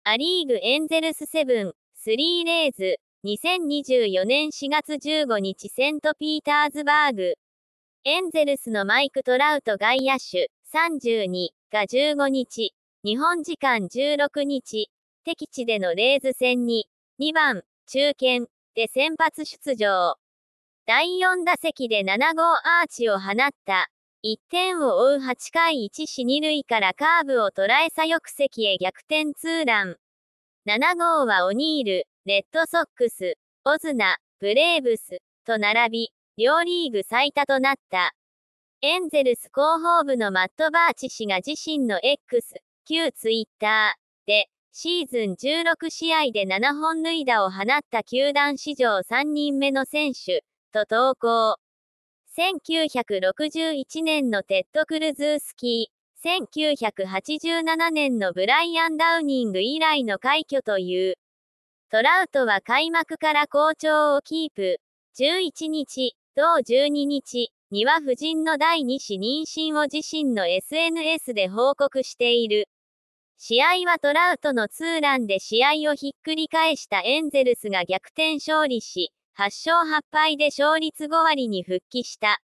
ア・リーグエンゼルスセブン、3レイズ、2024年4月15日セントピーターズバーグ。エンゼルスのマイク・トラウト外野手、32が15日、日本時間16日、敵地でのレイズ戦に、2番、中堅で先発出場。第4打席で7号アーチを放った。1点を追う8回1死2塁からカーブを捉え左翼席へ逆転ツーラン。7号はオニール、レッドソックス、オズナ、ブレーブスと並び、両リーグ最多となった。エンゼルス広報部のマット・バーチ氏が自身の X、旧ツイッターで、シーズン16試合で7本塁打を放った球団史上3人目の選手、と投稿。1961年のテッド・クルズースキー、1987年のブライアン・ダウニング以来の快挙という。トラウトは開幕から好調をキープ。11日、同12日には夫人の第2子妊娠を自身の SNS で報告している。試合はトラウトのツーランで試合をひっくり返したエンゼルスが逆転勝利し、8勝8敗で勝率5割に復帰した。